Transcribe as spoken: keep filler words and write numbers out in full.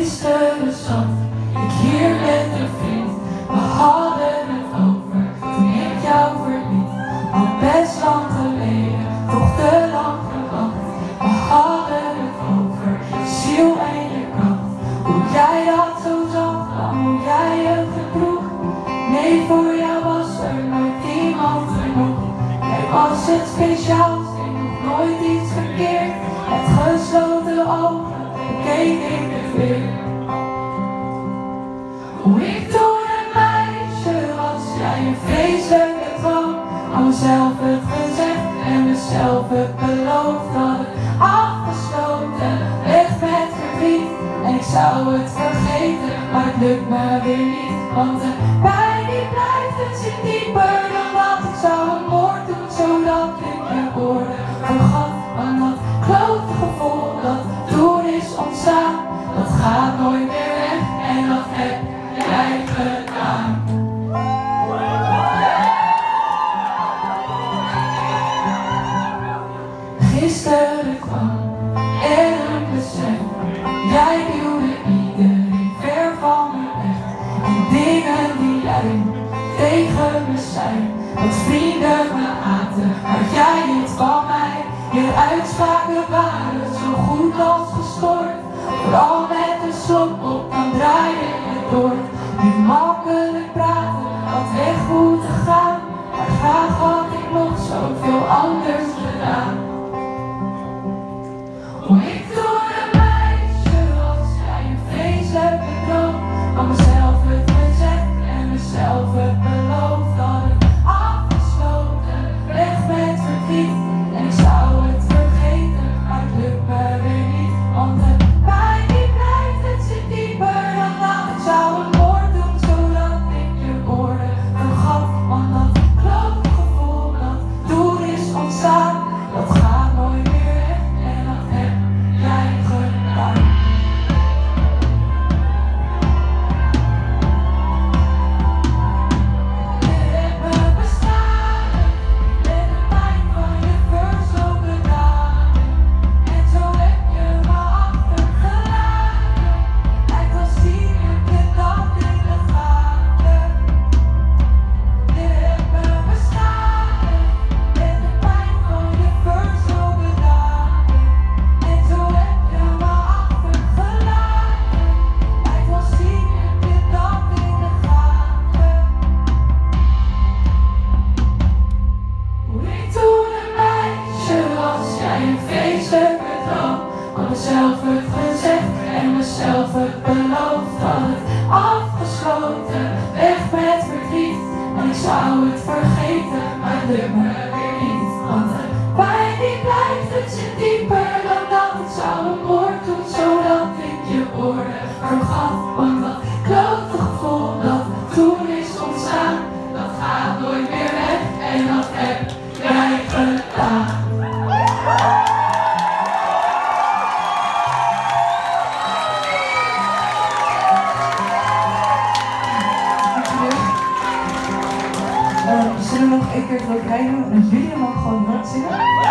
Gisteren zat ik hier met een vriend. We hadden het over toen ik jou verliet. Al best lang geleden, toch te lang gewacht. We hadden het over je ziel en je kracht. Hoe jij dat zo zag, dan hoe jij je gedroeg. Nee, voor jou was er nooit iemand genoeg. Jij was het speciaalste, nog nooit iets verkeerd. Met gesloten ogen keek ik de weer. Hoe ik toen een meisje was, jij een vreselijke droom. Al mezelf het gezegd en mezelf het beloofd. Had het afgesloten, weg met verdriet. En ik zou het vergeten, maar het lukt me weer niet. Want de pijn die blijft, het zit dieper dan wat. Ik zou een moord doen, zodat ik je woorden vergat. Want dat klote gevoel dat toen is ontstaan, dat gaat nooit meer weg en dat heb jij gedaan. Gisteren kwam er een besef, jij duwde iedereen ver van me weg. En dingen die jij tegen me zei, dat vrienden me aten, maar jij hield van mij. Je uitspraken waren zo goed als gestoord. Vooral met een slok op, dan draai je het door. Nu makkelijk praten, had weg moeten gaan. Maar graag had ik nog zoveel anders gedaan. Hoe ik toen een meisje was, jij een vreselijke droom. Van mezelf het gezegd en mezelf het beloofd. Had het afgesloten, weg met verdriet. En ik zou het vergeten, maar het lukt me weer niet. Want de pijn die blijft, het zit dieper dan dat. Ik zou een moord doen, zodat ik je woorden vergat. Want dat klote gevoel dat toen is ontstaan, dat gaat nooit meer weg. En dat heb jij gedaan. Je hebt me bestaan met de pijn van je verzopen dagen. En zo heb je me achtergelaten. Lijkt wel zie ik het dat in de gaten. Je hebt me bestaan met de pijn van je verzopen dagen. En zo heb je me achtergelaten. Lijkt wel zie ik het dat in de gaten. Hoe ik toen een meisje was, jij een vreselijke droom. Had mezelf het gezegd en mezelf het beloofd. Had het afgesloten, weg met verdriet. En ik zou het vergeten, maar het lukt me weer niet. Want de pijn die blijft, het zit dieper dan dat. Ik zou een moord doen, zodat ik je woorden vergat. Want dat klote gevoel dat toen is ontstaan, dat gaat nooit meer weg en dat heb jij gedaan. Uh, we zullen nog één keer het refrein doen en jullie mogen gewoon hard zingen.